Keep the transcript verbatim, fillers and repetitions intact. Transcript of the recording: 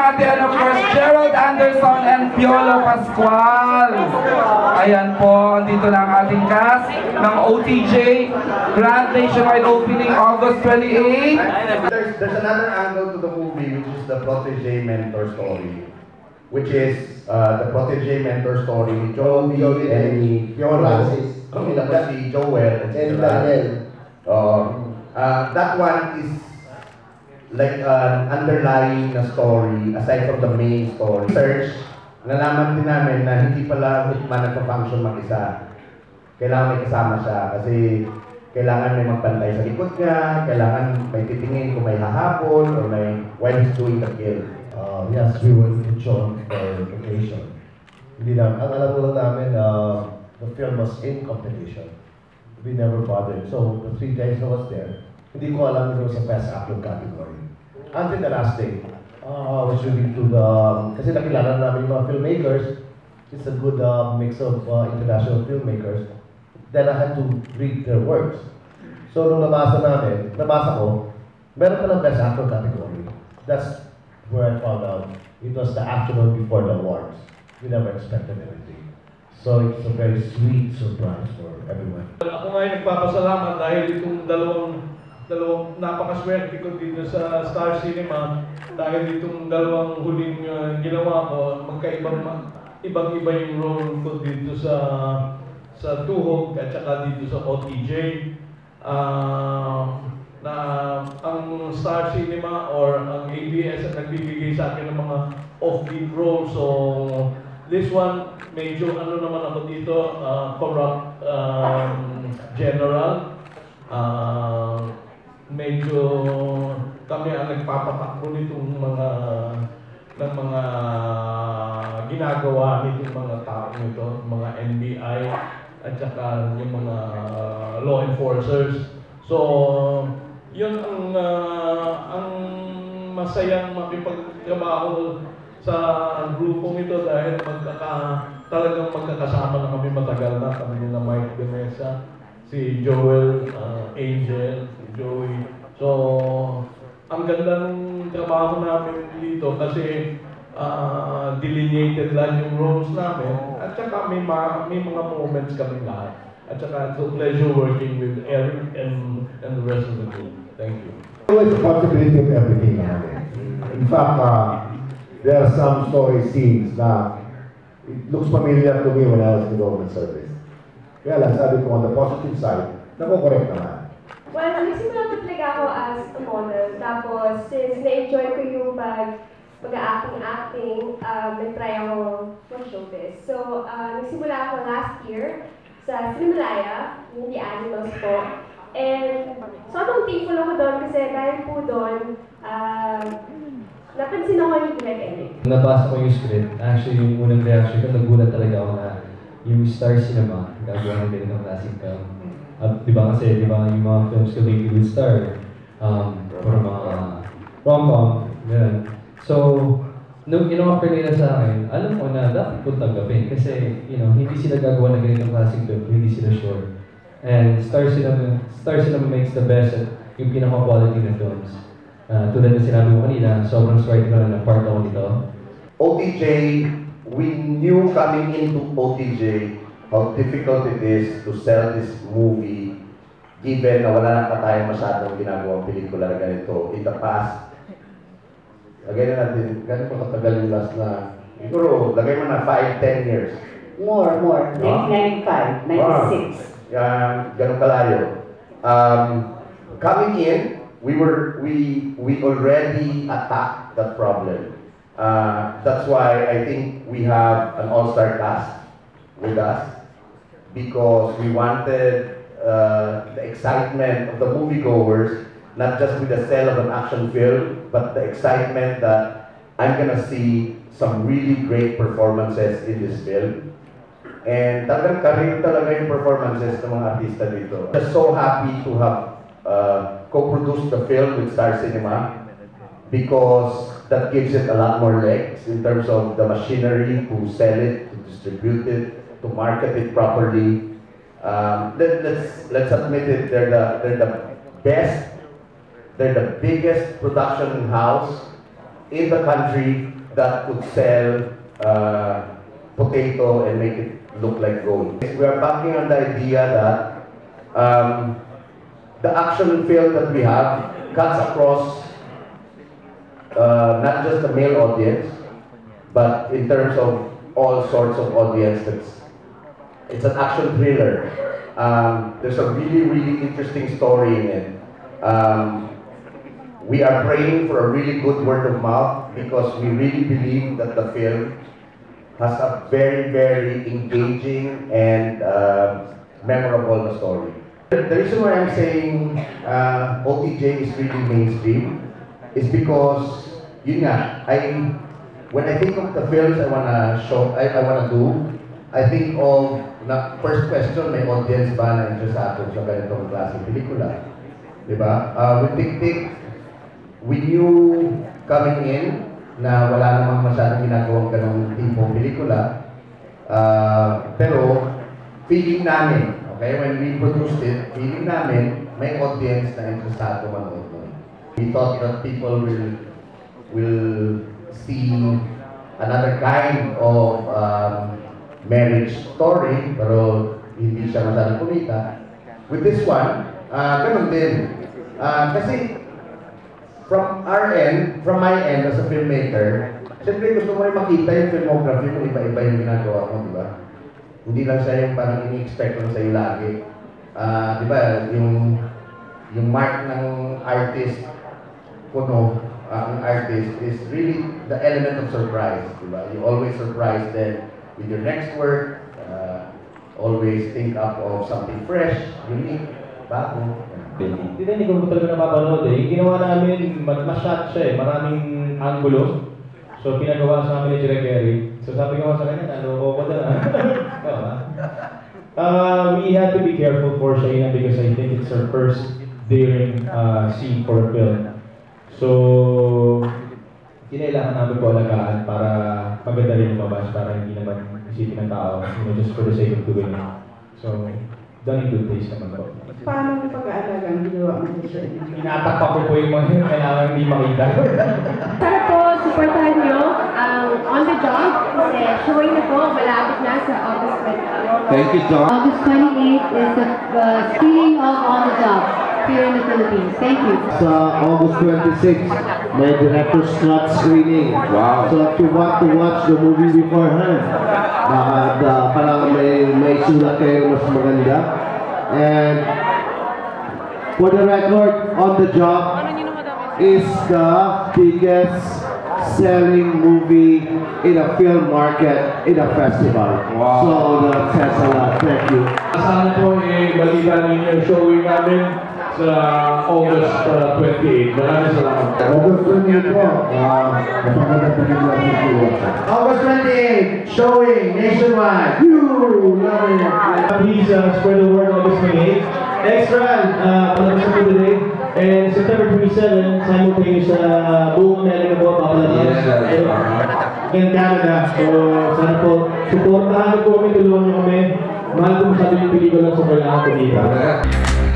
natin, and of course, Gerald Anderson and Piolo Pascual. Ayan po, dito na ang ating cast ng O T J. Grand nationwide opening August twenty-eighth. There's, there's another angle to the movie, which is the protege mentor story. Which is uh, the protege mentor story ni Joey and ni Piolo. Kami lang si Joel and Daniel. Uh, uh, that one is like an underlying na story aside from the main story. Research, nalaman din namin na hindi pala Hitman nagpa-function mag-isa. Kailangan may kasama siya kasi kailangan may magpantay sa likod niya, kailangan may titingin kung may hahabol or may while he's doing the kill. Uh, yes, we were in John for occasion. Hindi lang, ang alam ko lang namin, uh, the film was in competition. We never bothered. So, the three days I was there, hindi ko alam na there was a best actor category. Until the last day, uh, I was reading to the, um, kasi nakilala namin yung mga filmmakers, it's a good uh, mix of uh, international filmmakers. Then I had to read their works. So, nung nabasa namin, nabasa ko, meron pa ng best actor category. That's where I found out it was the afternoon before the awards. We never expected anything. So it's a very sweet surprise for everyone. Ako nga yung nagpapasalamat dahil itong dalawang dalawang napakaswerte ko dito sa Star Cinema dahil itong dalawang huling uh, ginawa ko, magkaibang ibang-iba yung role ko dito sa sa Tuhog at saka dito sa O T J. Uh, na ang Star Cinema or ang A B S ang nagbibigay sa akin ng mga off-beat roles. So this one, medyo ano naman ako dito, uh, corrupt um, general. Uh, medyo kami ang nagpapatakbo nitong mga ng mga ginagawa nitong mga tao nito, mga N B I at saka yung mga uh, law enforcers. So, yun ang uh, ang masayang makipagtrabaho sa grupong ito dahil magkaka, talagang magkakasama na kami matagal na. Kami nila Mike De Mesa, si Joel, uh, Angel, si Joey. So, ang ganda ng trabaho namin dito kasi uh, delineated lang yung roles namin at saka may, ma may mga moments kami lahat. At saka it's a pleasure working with Eric and, and the rest of the group. Thank you. It's a possibility of everything. In fact, uh, there are some story scenes na it looks familiar to me when I was in the government service. Kaya lang, sabi ko on the positive side, nako-correct naman. Well, nagsimula ko talaga ako as a model. Tapos, since na-enjoy ko yung pag mag-acting-acting, um, nag-try ako mag-showbiz. So, uh, nagsimula ako last year sa Cinemalaya, yung The Animals po. And sobrang thankful ako doon kasi dahil po doon, uh, napansin ako ni Greg Eric. Nabasa ko yung script. Actually, yung unang reaction ko, nagulat talaga ako na yung Star Cinema, gagawa ng ganitong klaseng film. At di ba kasi, di ba yung mga films ko lately with Star, um, para mga rom-com, gano'n. So, nung in-offer nila sa akin, alam ko na dapat ko tanggapin kasi, you know, hindi sila gagawa ng ganitong klaseng film, hindi sila sure. And Star Cinema, Star Cinema makes the best at yung pinaka-quality na films. Uh, tulad na sinabi ko kanina, sobrang swerte ko na na part ako dito. O T J, we knew coming into O T J how difficult it is to sell this movie given na wala na pa tayong masyadong ginagawang pelikula na ganito in the past. Lagay na natin, gano'n pa katagal yung last na, siguro, lagay mo na five, ten years. More, more. nineteen ninety-five, ninety-six. Yan, ganun kalayo. Um, coming in, we were we we already attacked that problem. Uh, that's why I think we have an all-star cast with us because we wanted uh, the excitement of the moviegoers, not just with the sale of an action film, but the excitement that I'm gonna see some really great performances in this film. And talagang karir talaga yung performances ng mga artista dito. Just so happy to have uh, co-produced the film with Star Cinema because that gives it a lot more legs in terms of the machinery to sell it, to distribute it, to market it properly. Um, let, let's let's admit it, they're the they're the best, they're the biggest production house in the country that could sell uh, potato and make it look like gold. We are backing on the idea that um, the action film that we have cuts across uh, not just the male audience, but in terms of all sorts of audience. That's, it's an action thriller. Um, there's a really, really interesting story in it. Um, we are praying for a really good word of mouth because we really believe that the film has a very, very engaging and uh, memorable story. The reason why I'm saying uh, O T J is really mainstream is because, yun nga, I, when I think of the films I wanna show, I, I wanna do, I think of, na, first question, may audience ba na interesado sa ganitong klaseng pelikula? Diba? Uh, with Tik-Tik, we knew coming in na wala namang masyadong ginagawang ganong tipong pelikula. Uh, pero, feeling namin, okay, when we produced it, feeling namin, may audience na interesado manood nun. We thought that people will will see another kind of um, marriage story, pero hindi siya masyadong kumita. With this one, uh, ganun din. Uh, kasi, from our end, from my end as a filmmaker, siyempre gusto mo rin makita yung filmography mo, iba-iba yung ginagawa mo, di ba? Hindi lang siya yung parang ini-expect lang sa'yo lagi. Uh, di ba, yung, yung mark ng artist, kuno, uh, ang artist, is really the element of surprise, di ba? You always surprise them with your next work, uh, always think up of something fresh, unique, bago. Hindi na, hindi ko talaga napapanood eh. Yung ginawa namin, mas-shot siya eh, maraming angulo. So, pinagawa sa amin ni Direk Eric. So, sabi ko sa kanya, ano, o ko na. uh, we had to be careful for Shaina because I think it's her first daring uh, scene for a film. So, kinailangan namin po alagaan para maganda rin lumabas, para hindi naman isipin ng tao, you know, just for the sake of doing it. So, done in good taste naman po. Paano yung pag-aalaga ang ginawa mo sa inyo? Inatakpa ko po yung mga kailangan hindi makita. Sana po, supportahan nyo ang On The Job kasi showing na po, malapit na sa August twenty-eighth. Thank you, John. August twenty-eighth is the uh, screening of On The Job here in the Philippines. Thank you. Sa August twenty-sixth, may director's cut screening. Wow. So if you want to watch the movie beforehand, baka uh, parang may, may sulat kayo mas maganda. And for the record, On The Job is the biggest selling movie in a film market in a festival. Wow. So that says a lot. Thank you. Sana po eh, balita ninyo yung showing namin sa August uh, twenty-eighth. Maraming salamat. August twenty-eighth po. Uh, napakaganda pelikula sa August twenty-eighth, showing nationwide. You love it. Please uh, spread the word on August twenty-eighth. Extra, uh, palabas na po today. And September twenty-seventh, simultaneous sa uh, buong America po, papalabas. Yes. In Canada. So, sana po, supportahan niyo po kami, tulungan niyo kami. Mahal ko masyado yung pelikula sa kailangan ko dito.